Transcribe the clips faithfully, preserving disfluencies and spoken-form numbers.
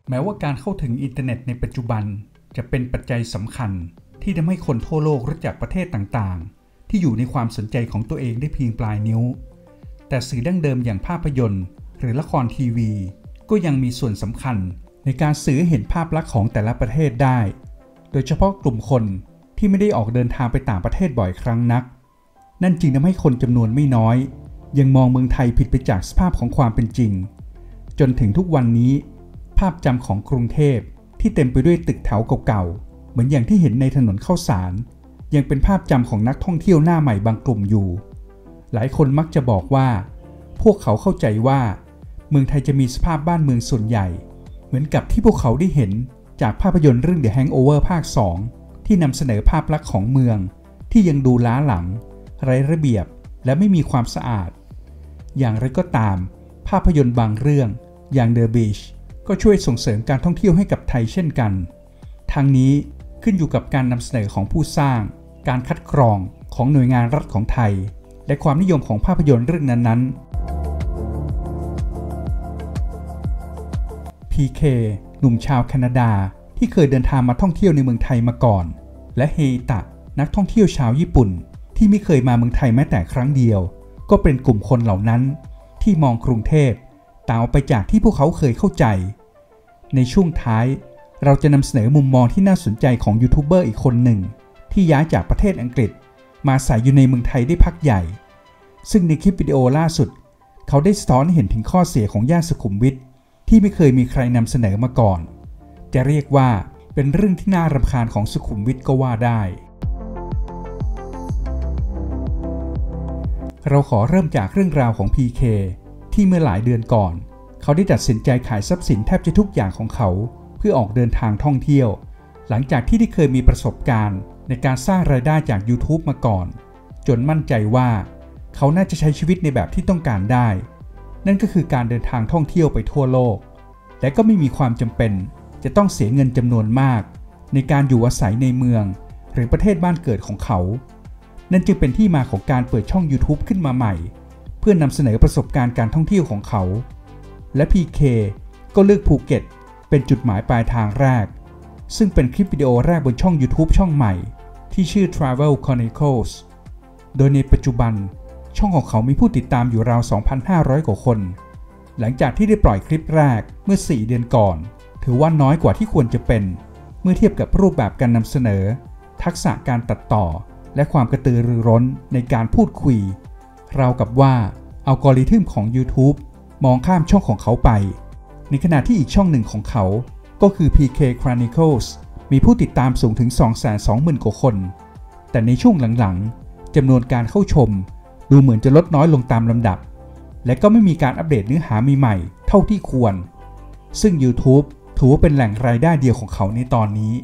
แม้ว่าการเข้าถึงอินเทอร์เน็ตในปัจจุบันจะเป็นปัจจัยสำคัญที่ทำให้คนทั่วโลกรู้จักประเทศต่างๆที่อยู่ในความสนใจของตัวเองได้เพียงปลายนิ้วแต่สื่อดั้งเดิมอย่างภาพยนตร์หรือละครทีวีก็ยังมีส่วนสำคัญในการสื่อให้เห็นภาพลักษณ์ของแต่ละประเทศได้โดยเฉพาะกลุ่มคนที่ไม่ได้ออกเดินทางไปต่างประเทศบ่อยครั้งนักนั่นจึงทำให้คนจำนวนไม่น้อยยังมองเมืองไทยผิดไปจากสภาพของความเป็นจริงจนถึงทุกวันนี้ภาพจำของกรุงเทพที่เต็มไปด้วยตึกแถวเก่าๆเหมือนอย่างที่เห็นในถนนข้าวสารยังเป็นภาพจำของนักท่องเที่ยวหน้าใหม่บางกลุ่มอยู่หลายคนมักจะบอกว่าพวกเขาเข้าใจว่าเมืองไทยจะมีสภาพบ้านเมืองส่วนใหญ่เหมือนกับที่พวกเขาได้เห็นจากภาพยนตร์เรื่อง The Hangover ภาค สองที่นำเสนอภาพลักษณ์ของเมืองที่ยังดูล้าหลังไร้ระเบียบและไม่มีความสะอาดอย่างไรก็ตามภาพยนตร์บางเรื่องอย่าง The Beach ก็ช่วยส่งเสริมการท่องเที่ยวให้กับไทยเช่นกันทั้งนี้ขึ้นอยู่กับการนำเสนอของผู้สร้างการคัดกรองของหน่วยงานรัฐของไทยและความนิยมของภาพยนตร์เรื่องนั้นๆ พี เค หนุ่มชาวแคนาดาที่เคยเดินทางมาท่องเที่ยวในเมืองไทยมาก่อนและเฮอิตะนักท่องเที่ยวชาวญี่ปุ่นที่ไม่เคยมาเมืองไทยแม้แต่ครั้งเดียวก็เป็นกลุ่มคนเหล่านั้นที่มองกรุงเทพต่างออกไปจากที่พวกเขาเคยเข้าใจในช่วงท้ายเราจะนำเสนอมุมมองที่น่าสนใจของยูทูบเบอร์อีกคนหนึ่งที่ย้ายจากประเทศอังกฤษมาอาศัยอยู่ในเมืองไทยได้พักใหญ่ซึ่งในคลิปวิดีโอล่าสุดเขาได้สะท้อนให้เห็นถึงข้อเสียของย่านสุขุมวิทที่ไม่เคยมีใครนำเสนอมาก่อนจะเรียกว่าเป็นเรื่องที่น่ารำคาญของสุขุมวิทก็ว่าได้เราขอเริ่มจากเรื่องราวของ พี เค ที่เมื่อหลายเดือนก่อนเขาได้ตัดสินใจขายทรัพย์สินแทบจะทุกอย่างของเขาเพื่อออกเดินทางท่องเที่ยวหลังจากที่ได้เคยมีประสบการณ์ในการสร้างรายได้จาก YouTube มาก่อนจนมั่นใจว่าเขาน่าจะใช้ชีวิตในแบบที่ต้องการได้นั่นก็คือการเดินทางท่องเที่ยวไปทั่วโลกและก็ไม่มีความจำเป็นจะต้องเสียเงินจำนวนมากในการอยู่อาศัยในเมืองหรือประเทศบ้านเกิดของเขานั่นจึงเป็นที่มาของการเปิดช่อง YouTube ขึ้นมาใหม่เพื่อนำเสนอประสบการณ์การท่องเที่ยวของเขาและ พี เค ก็เลือกภูเก็ตเป็นจุดหมายปลายทางแรกซึ่งเป็นคลิปวิดีโอแรกบนช่อง YouTube ช่องใหม่ที่ชื่อ Travel Chronicles โดยในปัจจุบันช่องของเขามีผู้ติดตามอยู่ราว สองพันห้าร้อย กว่าคนหลังจากที่ได้ปล่อยคลิปแรกเมื่อสี่เดือนก่อนถือว่าน้อยกว่าที่ควรจะเป็นเมื่อเทียบกับรูปแบบการนำเสนอทักษะการตัดต่อและความกระตือรือร้นในการพูดคุยราวกับว่าอัลกอริทึมของ YouTube มองข้ามช่องของเขาไปในขณะที่อีกช่องหนึ่งของเขาก็คือ พี เค Chronicles มีผู้ติดตามสูงถึง สองแสนสองหมื่น กว่าคนแต่ในช่วงหลังๆจำนวนการเข้าชมดูเหมือนจะลดน้อยลงตามลำดับและก็ไม่มีการอัปเดตเนื้อหาใหม่ๆเท่าที่ควรซึ่ง YouTube ถือว่าเป็นแหล่งรายได้เดียวของเขาในตอนนี้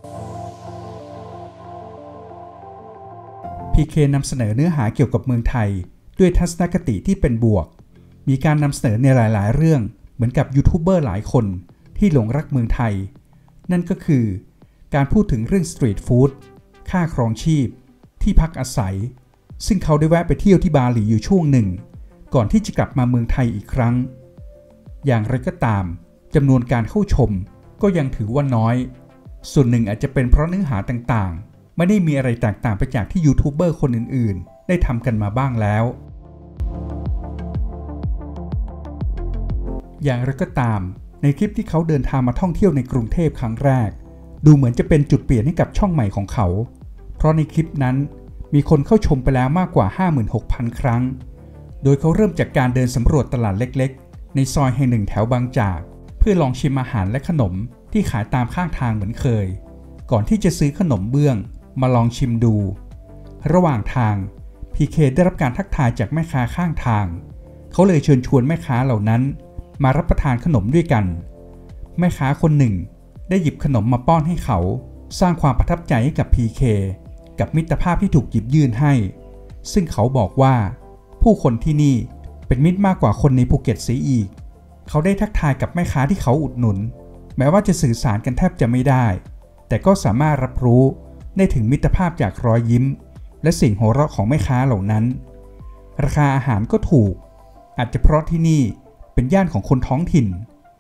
พี เค นำเสนอเนื้อหาเกี่ยวกับเมืองไทยด้วยทัศนคติที่เป็นบวกมีการนำเสนอในหลายๆเรื่องเหมือนกับยูทูบเบอร์หลายคนที่หลงรักเมืองไทยนั่นก็คือการพูดถึงเรื่องสตรีทฟู้ดค่าครองชีพที่พักอาศัยซึ่งเขาได้แวะไปเที่ยวที่บาหลีอยู่ช่วงหนึ่งก่อนที่จะกลับมาเมืองไทยอีกครั้งอย่างไรก็ตามจำนวนการเข้าชมก็ยังถือว่าน้อยส่วนหนึ่งอาจจะเป็นเพราะเนื้อหาต่างๆไม่ได้มีอะไรแตกต่างไปจากที่ยูทูบเบอร์คนอื่นๆได้ทำกันมาบ้างแล้วอย่างไรก็ตามในคลิปที่เขาเดินทางมาท่องเที่ยวในกรุงเทพครั้งแรกดูเหมือนจะเป็นจุดเปลี่ยนให้กับช่องใหม่ของเขาเพราะในคลิปนั้นมีคนเข้าชมไปแล้วมากกว่า ห้าหมื่นหกพัน ครั้งโดยเขาเริ่มจากการเดินสำรวจตลาดเล็กๆในซอยแห่งหนึ่งแถวบางจากเพื่อลองชิมอาหารและขนมที่ขายตามข้างทางเหมือนเคยก่อนที่จะซื้อขนมเบื้องมาลองชิมดูระหว่างทาง พี เค ได้รับการทักทายจากแม่ค้าข้างทางเขาเลยเชิญชวนแม่ค้าเหล่านั้นมารับประทานขนมด้วยกันแม่ค้าคนหนึ่งได้หยิบขนมมาป้อนให้เขาสร้างความประทับใจให้กับ พี เค กับมิตรภาพที่ถูกหยิบยื่นให้ซึ่งเขาบอกว่าผู้คนที่นี่เป็นมิตรมากกว่าคนในภูเก็ตเสียอีกเขาได้ทักทายกับแม่ค้าที่เขาอุดหนุนแม้ว่าจะสื่อสารกันแทบจะไม่ได้แต่ก็สามารถรับรู้ได้ถึงมิตรภาพจากรอยยิ้มและเสียงหัวเราะของแม่ค้าเหล่านั้นราคาอาหารก็ถูกอาจจะเพราะที่นี่เป็นย่านของคนท้องถิ่น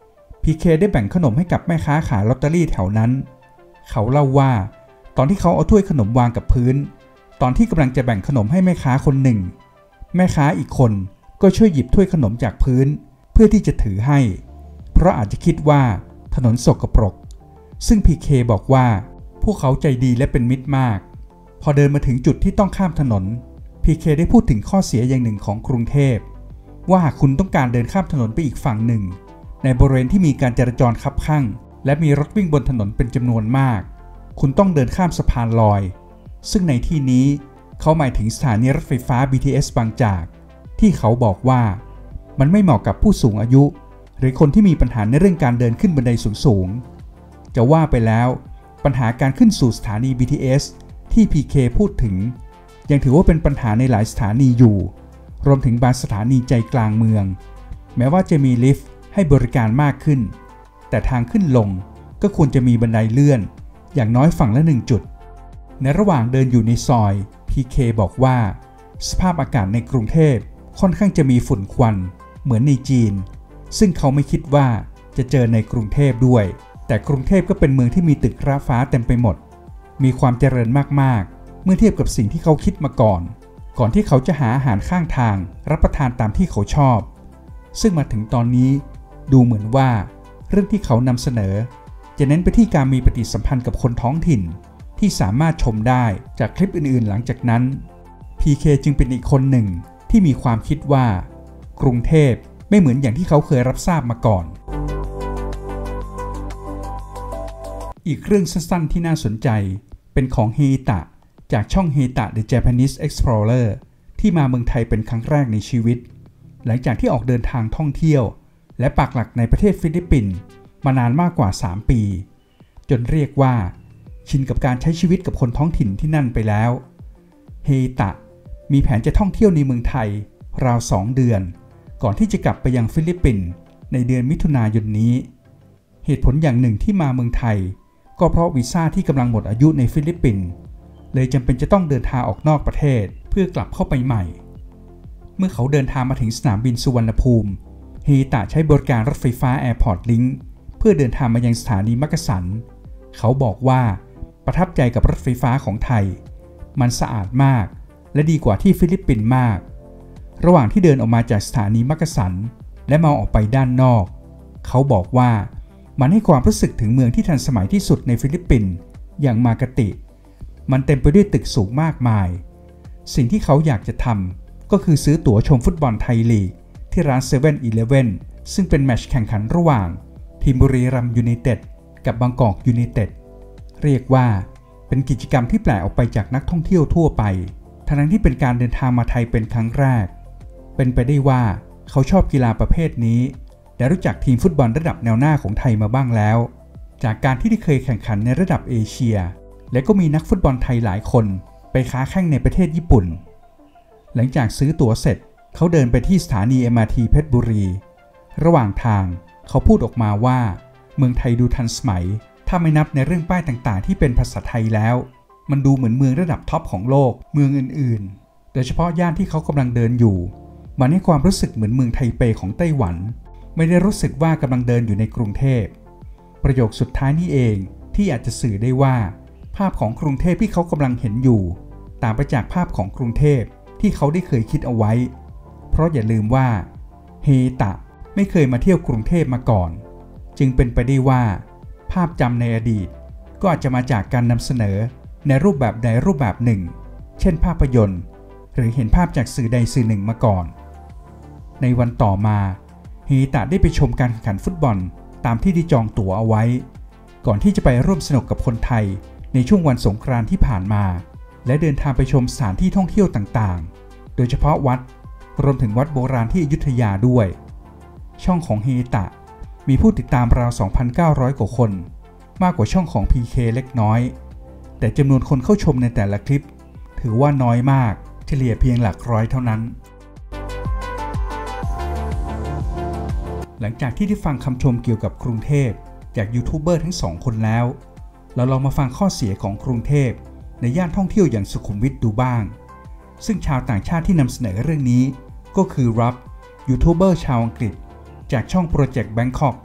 พีเคได้แบ่งขนมให้กับแม่ค้าขายลอตเตอรี่แถวนั้นเขาเล่าว่าตอนที่เขาเอาถ้วยขนมวางกับพื้นตอนที่กำลังจะแบ่งขนมให้แม่ค้าคนหนึ่งแม่ค้าอีกคนก็ช่วยหยิบถ้วยขนมจากพื้นเพื่อที่จะถือให้เพราะอาจจะคิดว่าถนนสกปรกซึ่งพีเคบอกว่าพวกเขาใจดีและเป็นมิตรมากพอเดินมาถึงจุดที่ต้องข้ามถนนพีเคได้พูดถึงข้อเสียอย่างหนึ่งของกรุงเทพว่าหากคุณต้องการเดินข้ามถนนไปอีกฝั่งหนึ่งในบริเวณที่มีการจราจรคับคั่งและมีรถวิ่งบนถนนเป็นจำนวนมากคุณต้องเดินข้ามสะพานลอยซึ่งในที่นี้เขาหมายถึงสถานีรถไฟฟ้า บี ที เอส บางจากที่เขาบอกว่ามันไม่เหมาะกับผู้สูงอายุหรือคนที่มีปัญหาในเรื่องการเดินขึ้นบันไดสูงๆจะว่าไปแล้วปัญหาการขึ้นสู่สถานี บี ที เอส ที่ พี เค พูดถึงยังถือว่าเป็นปัญหาในหลายสถานีอยู่รวมถึงบางสถานีใจกลางเมืองแม้ว่าจะมีลิฟต์ให้บริการมากขึ้นแต่ทางขึ้นลงก็ควรจะมีบันไดเลื่อนอย่างน้อยฝั่งละหนึ่งจุดในระหว่างเดินอยู่ในซอย พี เค บอกว่าสภาพอากาศในกรุงเทพค่อนข้างจะมีฝุ่นควันเหมือนในจีนซึ่งเขาไม่คิดว่าจะเจอในกรุงเทพด้วยแต่กรุงเทพก็เป็นเมืองที่มีตึกระฟ้าเต็มไปหมดมีความเจริญมากๆเมื่อเทียบกับสิ่งที่เขาคิดมาก่อนก่อนที่เขาจะหาอาหารข้างทางรับประทานตามที่เขาชอบซึ่งมาถึงตอนนี้ดูเหมือนว่าเรื่องที่เขานำเสนอจะเน้นไปที่การมีปฏิสัมพันธ์กับคนท้องถิ่นที่สามารถชมได้จากคลิปอื่นๆหลังจากนั้น พี เค จึงเป็นอีกคนหนึ่งที่มีความคิดว่ากรุงเทพไม่เหมือนอย่างที่เขาเคยรับทราบมาก่อนอีกเรื่องสั้นๆที่น่าสนใจเป็นของเฮอิตะจากช่องเฮอิตะ The Japanese Explorer ที่มาเมืองไทยเป็นครั้งแรกในชีวิตหลังจากที่ออกเดินทางท่องเที่ยวและปักหลักในประเทศฟิลิปปินส์มานานมากกว่าสามปีจนเรียกว่าชินกับการใช้ชีวิตกับคนท้องถิ่นที่นั่นไปแล้วเฮอิตะมีแผนจะท่องเที่ยวในเมืองไทยราวสองเดือนก่อนที่จะกลับไปยังฟิลิปปินส์ในเดือนมิถุนายนนี้เหตุผลอย่างหนึ่งที่มาเมืองไทยก็เพราะวีซ่าที่กำลังหมดอายุในฟิลิปปินส์เลยจำเป็นจะต้องเดินทางออกนอกประเทศเพื่อกลับเข้าไปใหม่เมื่อเขาเดินทางมาถึงสนามบินสุวรรณภูมิเฮอิตะใช้บริการรถไฟฟ้า Airport Link เพื่อเดินทางมายังสถานีมักกะสันเขาบอกว่าประทับใจกับรถไฟฟ้าของไทยมันสะอาดมากและดีกว่าที่ฟิลิปปินส์มากระหว่างที่เดินออกมาจากสถานีมักกะสันและมองออกไปด้านนอกเขาบอกว่ามันให้ความรู้สึกถึงเมืองที่ทันสมัยที่สุดในฟิลิปปินส์อย่างมากาติมันเต็มไปด้วยตึกสูงมากมายสิ่งที่เขาอยากจะทำก็คือซื้อตั๋วชมฟุตบอลไทยลีกที่ร้าน เซเว่นอีเลฟเว่น ซึ่งเป็นแมตช์แข่งขันระหว่างทีมบุรีรัมย์ยูไนเต็ดกับบางกอกยูไนเต็ดเรียกว่าเป็นกิจกรรมที่แปลกออกไปจากนักท่องเที่ยวทั่วไปทั้งที่เป็นการเดินทางมาไทยเป็นครั้งแรกเป็นไปได้ว่าเขาชอบกีฬาประเภทนี้และรู้จักทีมฟุตบอลระดับแนวหน้าของไทยมาบ้างแล้วจากการที่ได้เคยแข่งขันในระดับเอเชียและก็มีนักฟุตบอลไทยหลายคนไปค้าแข่งในประเทศญี่ปุ่นหลังจากซื้อตั๋วเสร็จเขาเดินไปที่สถานี เอ็ม อาร์ ที เพชรบุรีระหว่างทางเขาพูดออกมาว่าเมืองไทยดูทันสมัยถ้าไม่นับในเรื่องป้ายต่างๆที่เป็นภาษาไทยแล้วมันดูเหมือนเมืองระดับท็อปของโลกเมืองอื่นๆโดยเฉพาะย่านที่เขากำลังเดินอยู่มันให้ความรู้สึกเหมือนเมืองไทเปของไต้หวันไม่ได้รู้สึกว่ากำลังเดินอยู่ในกรุงเทพประโยคสุดท้ายนี้เองที่อาจจะสื่อได้ว่าภาพของกรุงเทพที่เขากำลังเห็นอยู่ต่างไปจากภาพของกรุงเทพที่เขาได้เคยคิดเอาไว้เพราะอย่าลืมว่าเฮอิตะไม่เคยมาเที่ยวกรุงเทพมาก่อนจึงเป็นไปได้ว่าภาพจำในอดีตก็อาจจะมาจากการนำเสนอในรูปแบบใดรูปแบบหนึ่งเช่นภาพยนตร์หรือเห็นภาพจากสื่อใดสื่อหนึ่งมาก่อนในวันต่อมาเฮอิตะได้ไปชมการแข่งขันฟุตบอลตามที่ได้จองตั๋วเอาไว้ก่อนที่จะไปร่วมสนุกกับคนไทยในช่วงวันสงกรานต์ที่ผ่านมาและเดินทางไปชมสถานที่ท่องเที่ยวต่างๆโดยเฉพาะวัดรวมถึงวัดโบราณที่อยุธยาด้วยช่องของเฮอิตะมีผู้ติดตามราว สองพันเก้าร้อย กว่าคนมากกว่าช่องของ พี เค เล็กน้อยแต่จำนวนคนเข้าชมในแต่ละคลิปถือว่าน้อยมากเฉลี่ยเพียงหลักร้อยเท่านั้นหลังจากที่ได้ฟังคำชมเกี่ยวกับกรุงเทพจากยูทูบเบอร์ทั้งสองคนแล้วเราลองมาฟังข้อเสียของกรุงเทพในย่านท่องเที่ยวอย่างสุขุมวิทดูบ้างซึ่งชาวต่างชาติที่นำเสนอเรื่องนี้ก็คือรับยูทูบเบอร์ชาวอังกฤษจากช่องโปรเจกต์แบงคอก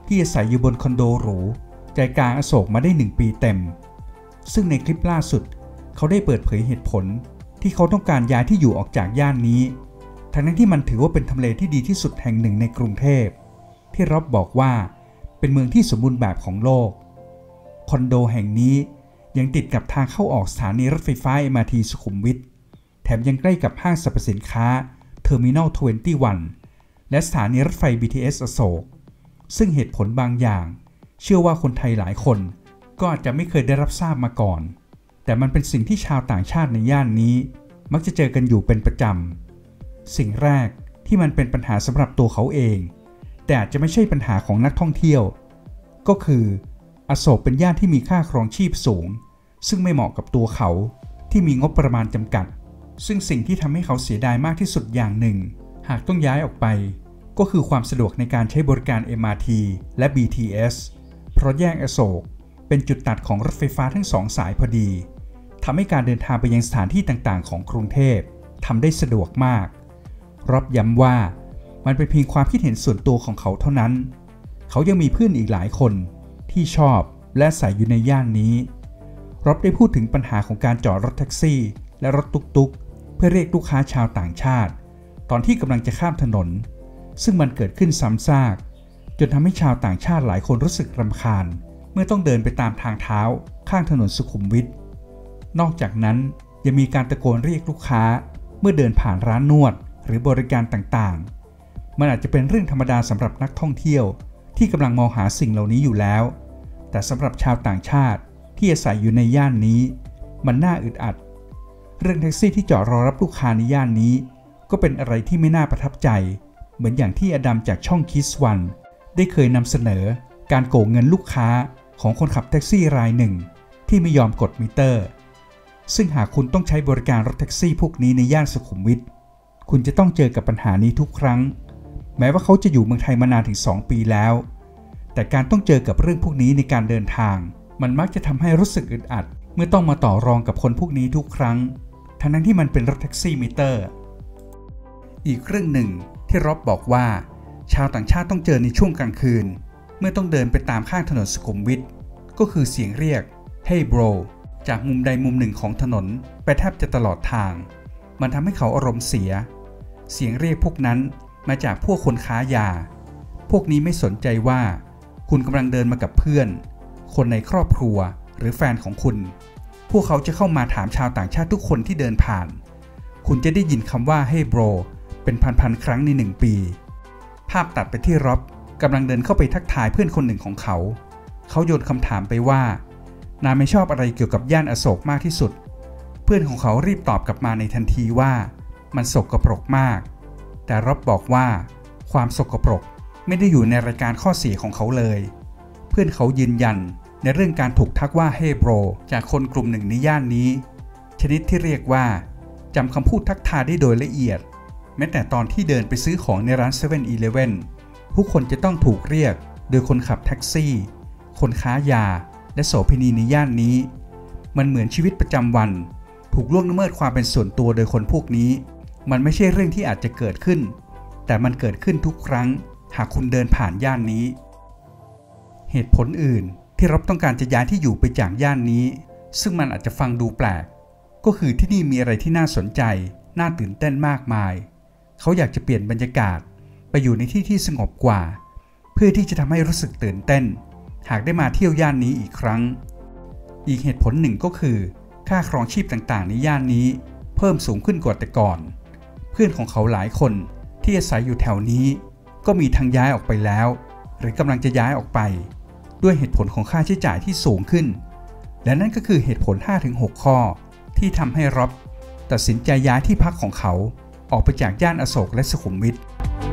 ที่อาศัยอยู่บนคอนโดหรูใจกลางอโศกมาได้หนึ่งปีเต็มซึ่งในคลิปล่าสุดเขาได้เปิดเผยเหตุผลที่เขาต้องการย้ายที่อยู่ออกจากย่านนี้ทั้งที่มันถือว่าเป็นทำเลที่ดีที่สุดแห่งหนึ่งในกรุงเทพที่ร็อบบอกว่าเป็นเมืองที่สมบูรณ์แบบของโลกคอนโดแห่งนี้ยังติดกับทางเข้าออกสถานีรถไฟฟ้า เอ็ม อาร์ ที สุขุมวิทแถมยังใกล้กับห้างสรรพสินค้าเทอร์มินอลยี่สิบเอ็ดและสถานีรถไฟ บี ที เอส อโศกซึ่งเหตุผลบางอย่างเชื่อว่าคนไทยหลายคนก็อาจจะไม่เคยได้รับทราบมาก่อนแต่มันเป็นสิ่งที่ชาวต่างชาติในย่านนี้มักจะเจอกันอยู่เป็นประจำสิ่งแรกที่มันเป็นปัญหาสำหรับตัวเขาเองแต่อาจจะไม่ใช่ปัญหาของนักท่องเที่ยวก็คืออโศกเป็นย่านที่มีค่าครองชีพสูงซึ่งไม่เหมาะกับตัวเขาที่มีงบประมาณจำกัดซึ่งสิ่งที่ทำให้เขาเสียดายมากที่สุดอย่างหนึ่งหากต้องย้ายออกไปก็คือความสะดวกในการใช้บริการ เอ็ม อาร์ ที และ บี ที เอส เพราะแยกอโศกเป็นจุดตัดของรถไฟฟ้าทั้งสองสายพอดีทำให้การเดินทางไปยังสถานที่ต่างๆของกรุงเทพทำได้สะดวกมากร็อบย้ำว่ามันเป็นเพียงความคิดเห็นส่วนตัวของเขาเท่านั้นเขายังมีเพื่อนอีกหลายคนที่ชอบและอาศัยอยู่ในย่านนี้ร็อบได้พูดถึงปัญหาของการจอดรถแท็กซี่และรถตุ๊กๆเพื่อเรียกลูกค้าชาวต่างชาติตอนที่กำลังจะข้ามถนนซึ่งมันเกิดขึ้นซ้ำซากจนทำให้ชาวต่างชาติหลายคนรู้สึกรำคาญเมื่อต้องเดินไปตามทางเท้าข้างถนนสุขุมวิทนอกจากนั้นยังมีการตะโกนเรียกลูกค้าเมื่อเดินผ่านร้านนวดหรือบริการต่างๆมันอาจจะเป็นเรื่องธรรมดาสำหรับนักท่องเที่ยวที่กำลังมองหาสิ่งเหล่านี้อยู่แล้วแต่สำหรับชาวต่างชาติที่อาศัยอยู่ในย่านนี้มันน่าอึดอัดเรื่องแท็กซี่ที่จอดรอรับลูกค้าในย่านนี้ก็เป็นอะไรที่ไม่น่าประทับใจเหมือนอย่างที่อดัมจากช่องคิสวันได้เคยนำเสนอการโกงเงินลูกค้าของคนขับแท็กซี่รายหนึ่งที่ไม่ยอมกดมิเตอร์ซึ่งหากคุณต้องใช้บริการรถแท็กซี่พวกนี้ในย่านสุขุมวิทคุณจะต้องเจอกับปัญหานี้ทุกครั้งแม้ว่าเขาจะอยู่เมืองไทยมานานถึงสองปีแล้วแต่การต้องเจอกับเรื่องพวกนี้ในการเดินทางมันมักจะทำให้รู้สึกอึดอัดเมื่อต้องมาต่อรองกับคนพวกนี้ทุกครั้งทั้งนั้นที่มันเป็นรถแท็กซี่มิเตอร์อีกเรื่องหนึ่งที่ร็อบบอกว่าชาวต่างชาติต้องเจอในช่วงกลางคืนเมื่อต้องเดินไปตามข้างถนนสุขุมวิทก็คือเสียงเรียก Hey bro จากมุมใดมุมหนึ่งของถนนไปแทบจะตลอดทางมันทำให้เขาอารมณ์เสียเสียงเรียกพวกนั้นมาจากพวกคนค้ายาพวกนี้ไม่สนใจว่าคุณกำลังเดินมากับเพื่อนคนในครอบครัวหรือแฟนของคุณพวกเขาจะเข้ามาถามชาวต่างชาติทุกคนที่เดินผ่านคุณจะได้ยินคำว่า Hey bro เป็นพันๆครั้งในหนึ่งปีภาพตัดไปที่ร็อบกำลังเดินเข้าไปทักทายเพื่อนคนหนึ่งของเขาเขาโยนคำถามไปว่านายไม่ชอบอะไรเกี่ยวกับย่านอโศกมากที่สุดเพื่อนของเขารีบตอบกลับมาในทันทีว่ามันสกปรกมากแต่ร็อบบอกว่าความสกปรกไม่ได้อยู่ในรายการข้อเสียของเขาเลยเพื่อนเขายืนยันในเรื่องการถูกทักว่า Hey bro จากคนกลุ่มหนึ่งในย่านนี้ชนิดที่เรียกว่าจำคำพูดทักทายได้โดยละเอียดแม้แต่ตอนที่เดินไปซื้อของในร้าน เซเว่น อีเลฟเว่น ผู้คนจะต้องถูกเรียกโดยคนขับแท็กซี่คนค้ายาและโสเภณีในย่านนี้มันเหมือนชีวิตประจำวันถูกล่วงละเมิดความเป็นส่วนตัวโดยคนพวกนี้มันไม่ใช่เรื่องที่อาจจะเกิดขึ้นแต่มันเกิดขึ้นทุกครั้งหากคุณเดินผ่านย่านนี้เหตุผลอื่นที่ร็อบต้องการจะย้ายที่อยู่ไปจากย่านนี้ซึ่งมันอาจจะฟังดูแปลกก็คือที่นี่มีอะไรที่น่าสนใจน่าตื่นเต้นมากมายเขาอยากจะเปลี่ยนบรรยากาศไปอยู่ในที่ที่สงบกว่าเพื่อที่จะทำให้รู้สึกตื่นเต้นหากได้มาเที่ยวย่านนี้อีกครั้งอีกเหตุผลหนึ่งก็คือค่าครองชีพต่างๆในย่านนี้เพิ่มสูงขึ้นกว่าแต่ก่อนเพื่อนของเขาหลายคนที่อาศัยอยู่แถวนี้ก็มีทางย้ายออกไปแล้วหรือกำลังจะย้ายออกไปด้วยเหตุผลของค่าใช้จ่ายที่สูงขึ้นและนั่นก็คือเหตุผล ห้าถึงหก ข้อที่ทำให้ร็อบตัดสินใจย้ายที่พักของเขาออกไปจากย่านอโศกและสุขุมวิท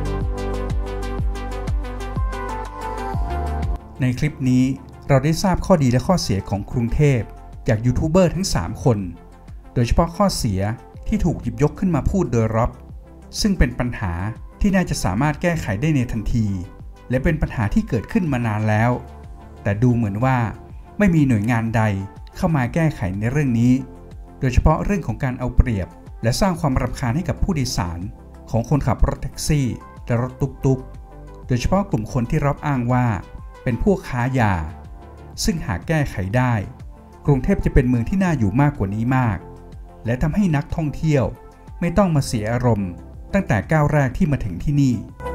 ในคลิปนี้เราได้ทราบข้อดีและข้อเสียของกรุงเทพจากยูทูบเบอร์ทั้งสามคนโดยเฉพาะข้อเสียที่ถูกหยิบยกขึ้นมาพูดโดยร็อบซึ่งเป็นปัญหาที่น่าจะสามารถแก้ไขได้ในทันทีและเป็นปัญหาที่เกิดขึ้นมานานแล้วแต่ดูเหมือนว่าไม่มีหน่วยงานใดเข้ามาแก้ไขในเรื่องนี้โดยเฉพาะเรื่องของการเอาเปรียบและสร้างความรำคาญให้กับผู้โดยสารของคนขับรถแท็กซี่และรถตุ๊กๆโดยเฉพาะกลุ่มคนที่ร็อบอ้างว่าเป็นพวกค้ายาซึ่งหากแก้ไขได้กรุงเทพจะเป็นเมืองที่น่าอยู่มากกว่านี้มากและทำให้นักท่องเที่ยวไม่ต้องมาเสียอารมณ์ตั้งแต่ก้าวแรกที่มาถึงที่นี่